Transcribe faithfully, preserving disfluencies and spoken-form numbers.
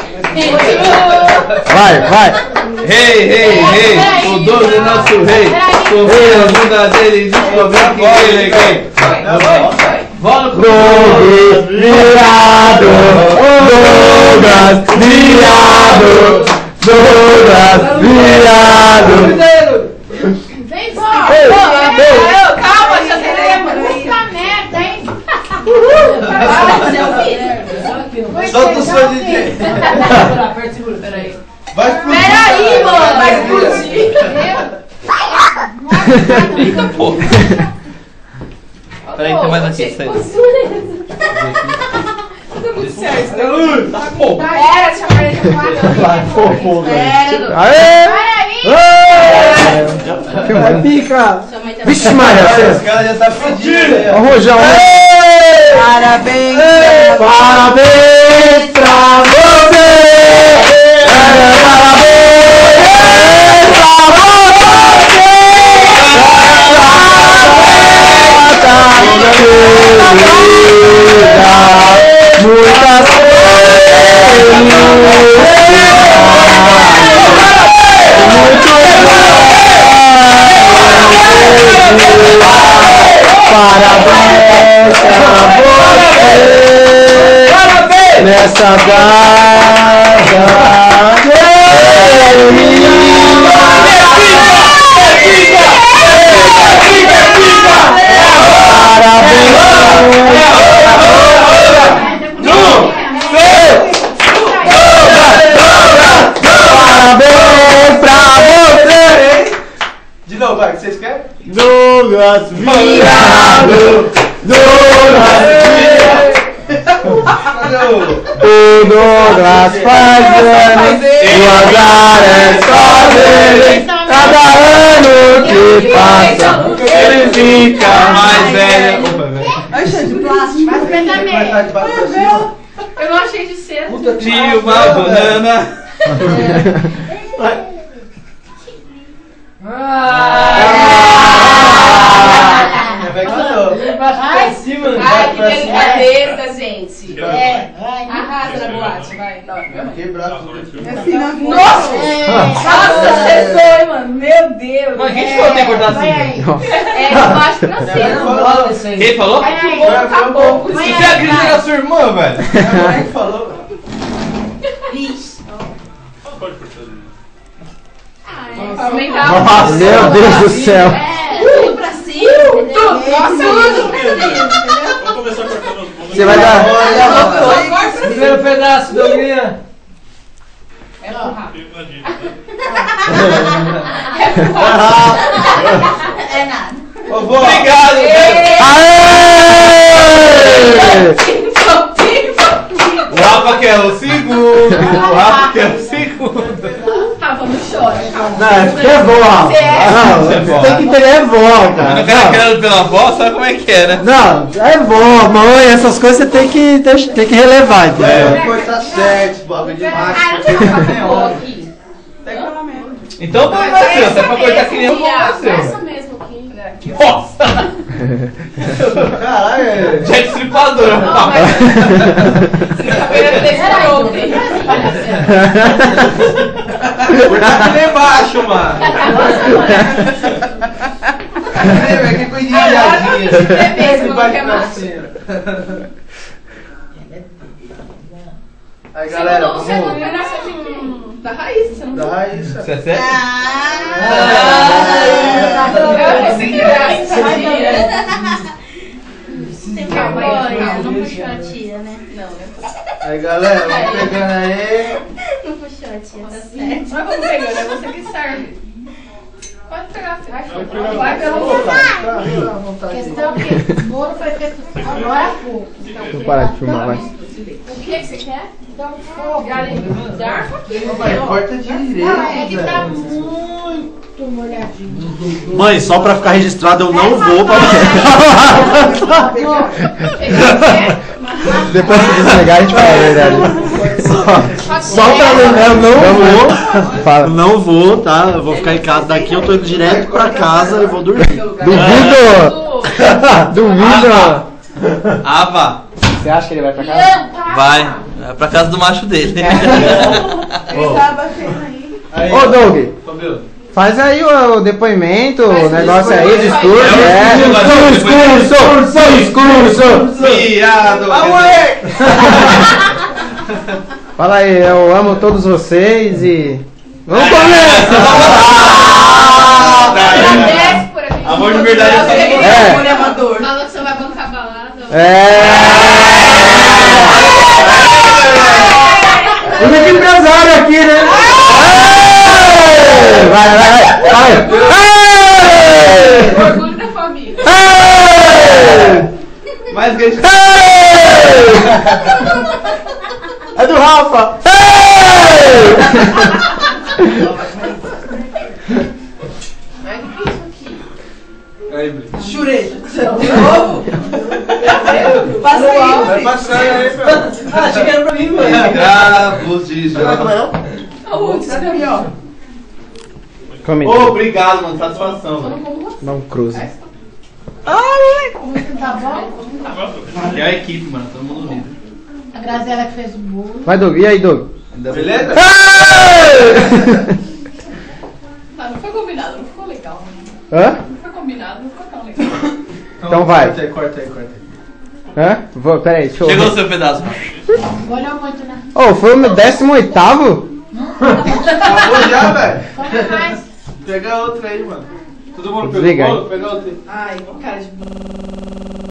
Vai, vai. Rei, rei, rei. O doze é nosso rei. Correi a bunda dele e descobri que ele é gay. Volta pro Douglas virado, Douglas virado, Douglas virado. Vem, pô! Calma, já teremos! Puta merda, hein? Solta o som, D J. Aperta, segura, peraí. Vai explodir. Peraí, mano! Vai explodir! Fica, pô. Peraí, tem mais aqui. Tudo muito certo. Tá bom. Pera, chama ele de quatro. Aê! Vai pica! Vixe, Maria! Os caras já tá pedindo. Ó o Rojão! Parabéns! Parabéns pra você! Parabéns pra você! Muitas parabéns pra você nessa data parabéns pra você. De novo, vai, que vocês querem? Douglas virado, Douglas virado. O Douglas faz anos, o azar é só dele. Cada ano que passa, ele fica mais velho. Achei de plástico. Mas também. Eu não achei de cera. Tio, uma banana. Ai, que delicadeza, gente. É. Arrasa na boate, vai. Quebrar tudo. Nossa! Nossa, acertou, mano. Meu Deus. Mas quem te falou que tem que cortar assim? É, eu acho que não sei. Quem falou? É que o bolo acabou. Você acredita na sua irmã, velho? Quem falou? Ixi. Pode cortar ali. Aumentar. Nossa, meu Deus do céu. É, tudo pra cima. Tudo. Nossa, tudo. Vamos começar cortando os bolos. Você vai dar. Primeiro pedaço, Douglas. É porra. É nada. Obrigado, velho. Aê! O Rafa quer o segundo. O Rafa quer o segundo. Rafa, não chora. Não, é porque é vó. Não, você tem que entender, é vó, Mas cara. não quero Não. criado pela avó, sabe como é que é, né? Não, é vó, mãe, essas coisas você tem que, tem, tem que relevar, entendeu? Cortar certo, bagulho de macho. Aqui. Então não nasceu, se é pra cortar que nem o Essa nasceu. mesmo aqui. Nossa! Caralho! Já é destripador, Não, rapaz. mas... Cabelo desse ontem. Cortar aqui lá embaixo, mano. Que coisinha Agora viadinha. não é mesmo, não quer mais. Aí, galera, O segundo vamos... pedaço é de quem? Da Raíssa, você não Da viu? Raíssa. Você é sério? Eu consegui essa. Tem vergonha, não puxou a tia, né? Não, né? Aí, galera, vamos pegando aí. Não puxou a tia, tá certo. Mas vamos pegando, é você que serve. Pode pegar, você vai. Vai pegar. Vai pela Vai vontade. Fica à vontade. Questão que o bolo foi feito agora há pouco. Vou parar de filmar, vai. O que que você quer? Dá um fogo. Garfo aqui. Vai, corta direito, Não, é que tá velho. muito molhadinho. Mãe, só pra ficar registrado, eu não vou pra Depois que desligar, a gente fala a verdade. Só, só pra lembrar, eu não vou. Eu não vou, tá? Eu vou ficar em casa. Daqui eu tô indo direto pra casa e vou dormir. Duvido! Duvido! Ava. Você acha que ele vai pra casa? Não, para. Vai. É pra casa do macho dele. Ele tá batendo aí. Aí, Ô, Doug, Fabio. faz aí o, o depoimento, o Faz negócio isso, aí, faz discurso. isso. É, discurso, discurso. Viado. Fala aí, eu amo todos vocês e... Vamos começar! Agradece por aqui. Amor de verdade é só Você amor. É. amor amador. Falou que você vai bancar a balada. É! O único empresário aqui, né? É! Vai, vai, vai! Vai! É! Orgulho da família. É! Mais gay. É do Rafa! Ai, o que é isso aqui? Aí, Bri. Churei. De novo? Passa aí. Vai passando aí, meu. Ah, achei que era pra mim, mano. Escravos de Jó. Aonde? Escreve, ó. Come. Ô, obrigado, mano. Satisfação, velho. Não cruza. Tá bom? E a equipe, mano. Todo mundo unido. A Graziela que fez o bolo. Vai, Doug. E aí, Doug? Beleza? Mas não foi combinado, não ficou legal. Hã? Não foi combinado, não ficou tão legal. Então vai. Corta aí, corta aí, corta aí. Hã? Vou, peraí, deixa eu... Chegou o seu pedaço. Olha muito, né? Oh, foi o meu décimo oitavo? Acabou já, velho. Come mais. Pega outra aí, mano. Todo mundo Desliga pegou o aí. bolo? Pega outra aí. Ai, cara de...